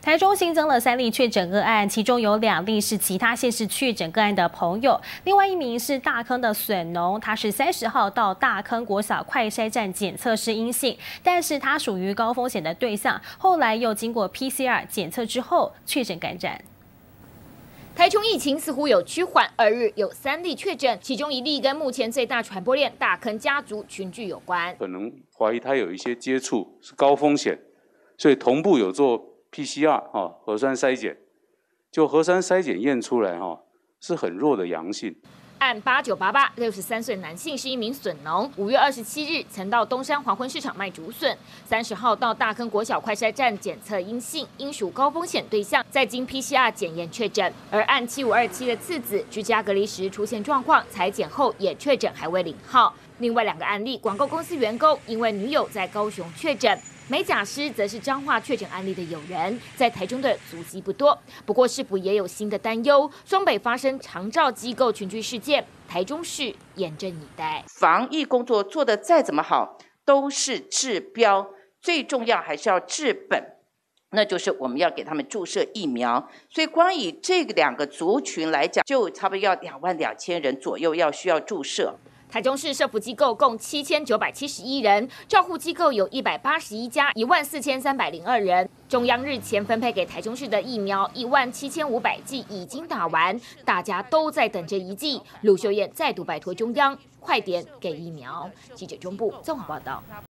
台中新增了3例确诊个案，其中有2例是其他县市确诊个案的朋友，另外1名是大坑的笋农，他是30号到大坑国小快筛站检测是阴性，但是他属于高风险的对象，后来又经过 PCR 检测之后确诊感染。 台中疫情似乎有趋缓，2日有3例确诊，其中1例跟目前最大传播链大坑家族群聚有关， 可能怀疑他有一些接触是高风险，所以同步有做 PCR 核酸筛检，就核酸筛检验出来是很弱的阳性。 按8988，63岁男性是一名笋农，5月27日曾到东山黄昏市场卖竹笋，30号到大坑国小快筛站检测阴性，应属高风险对象，再经 PCR 检验确诊。而按7527的次子居家隔离时出现状况，采检后也确诊，还未领号。另外2个案例，广告公司员工因为女友在高雄确诊。 美甲师则是彰化确诊案例的友人，在台中的足迹不多。不过市府也有新的担忧，双北发生长照机构群聚事件，台中市严阵以待。 防疫工作做得再怎么好，都是治标，最重要还是要治本，那就是我们要给他们注射疫苗。所以光以这2个族群来讲，就差不多要22000人左右需要注射。 台中市社福机构共7971人，照护机构有181家，14302人。中央日前分配给台中市的疫苗17500剂已经打完，大家都在等这一剂。卢秀燕再度拜托中央，快点给疫苗。记者中部综合报道。